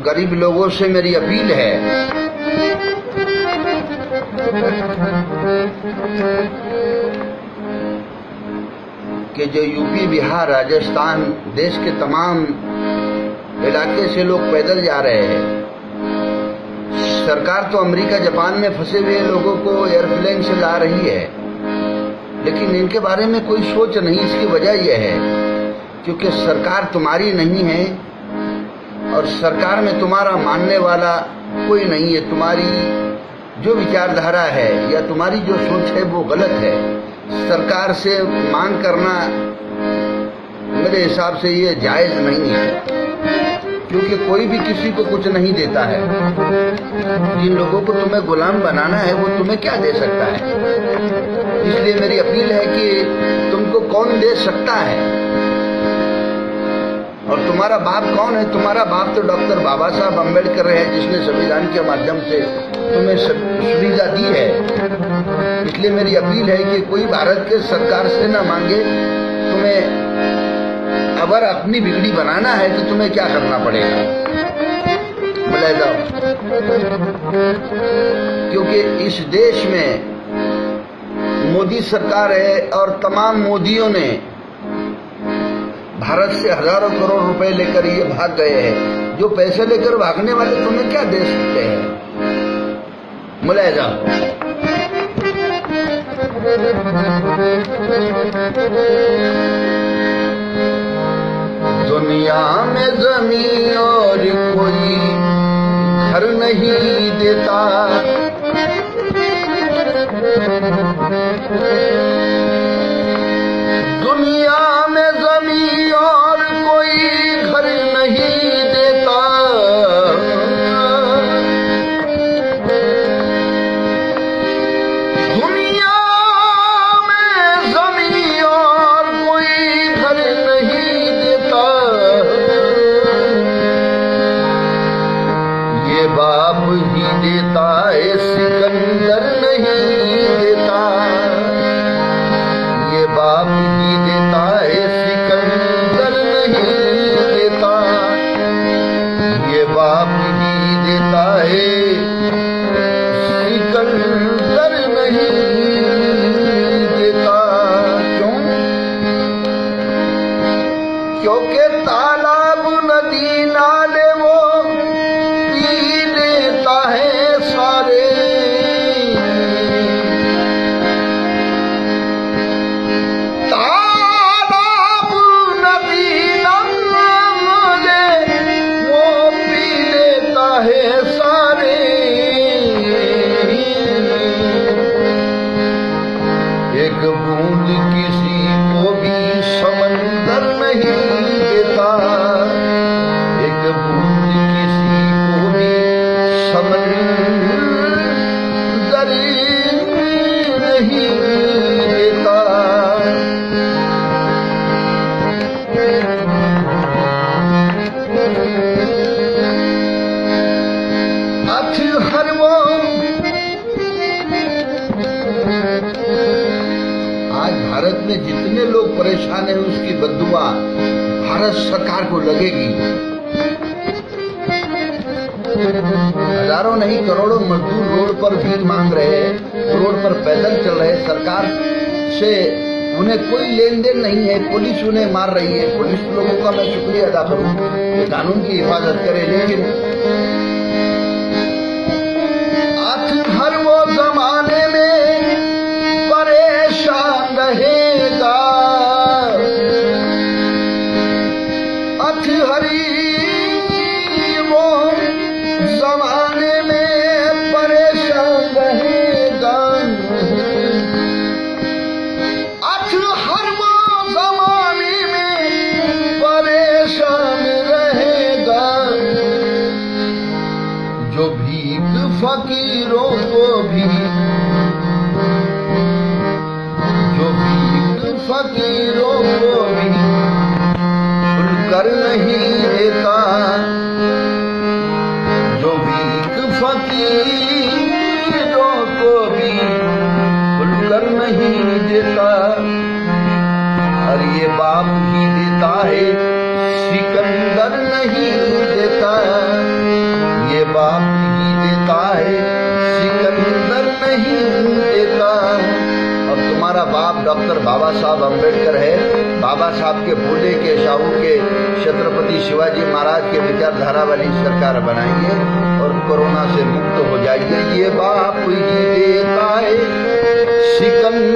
गरीब लोगों से मेरी अपील है कि जो यूपी, बिहार, राजस्थान, देश के तमाम इलाके से लोग पैदल जा रहे हैं, सरकार तो अमेरिका, जापान में फंसे हुए लोगों को एयरप्लेन से ला रही है, लेकिन इनके बारे में कोई सोच नहीं। इसकी वजह यह है क्योंकि सरकार तुम्हारी नहीं है और सरकार में तुम्हारा मानने वाला कोई नहीं है। तुम्हारी जो विचारधारा है या तुम्हारी जो सोच है वो गलत है। सरकार से मांग करना मेरे हिसाब से ये जायज नहीं है, क्योंकि कोई भी किसी को कुछ नहीं देता है। जिन लोगों को तुम्हें गुलाम बनाना है वो तुम्हें क्या दे सकता है? इसलिए मेरी अपील है कि तुमको कौन दे सकता है और तुम्हारा बाप कौन है? तुम्हारा बाप तो डॉक्टर बाबा साहब अम्बेडकर है, जिसने संविधान के माध्यम से तुम्हें सुविधा दी है। इसलिए मेरी अपील है कि कोई भारत के सरकार से न मांगे। तुम्हें अगर अपनी बिगड़ी बनाना है तो तुम्हें क्या करना पड़ेगा? बोले जाओ, क्योंकि इस देश में मोदी सरकार है और तमाम मोदियों ने भारत से हजारों करोड़ रुपए लेकर ये भाग गए हैं। जो पैसे लेकर भागने वाले तुम्हें क्या दे सकते हैं? मुलाय जाओ। दुनिया में जमीन और कोई घर नहीं देता, दुनिया में जमीन और कोई घर नहीं देता, दुनिया में जमीन और कोई घर नहीं देता, ये बाप ही देता है, सिकंदर नहीं देता, ये बाप ही देता है, सिकंदर नहीं देता, ये बाप ही देता है, सिकंदर नहीं देता। क्यों? क्योंकि तालाब, नदी, नाले वो पी लेता है सारे, तालाब, नदी, नाले वो पी लेता है सारे, एक बूंद किसी को भी समंदर नहीं देता, एक बूंद किसी को भी समंदर नहीं देता। अथ हर वो आज भारत में जितने लोग परेशान हैं उसकी बद्दुआ भारत सरकार को लगेगी। हजारों नहीं करोड़ों मजदूर रोड पर भीख मांग रहे हैं, रोड पर पैदल चल रहे हैं। सरकार से उन्हें कोई लेन देन नहीं है, पुलिस उन्हें मार रही है। पुलिस लोगों का मैं शुक्रिया अदा करूं कि कानून की हिफाजत करे, लेकिन हर वो जमाने में परेशान रहेगा, अथ हरी वो जमाने में परेशान रहेगा, अथ हर वो जमाने में परेशान रहेगा, जो भीख फकीरों को भी, जो भीख फकीरों को भी खुलकर नहीं देता, जो भीख फकीरों को भी खुलकर नहीं देता, और ये बाप ही देता है, सिकंदर नहीं देता। बाप ही देता है, सिकंदर नहीं देता। और तुम्हारा बाप डॉक्टर बाबा साहब अम्बेडकर है। बाबा साहब के फूले के शाहू के छत्रपति शिवाजी महाराज के विचारधारा वाली सरकार बनाइए और कोरोना से मुक्त हो जाइए। ये बाप ही देता है, सिकंदर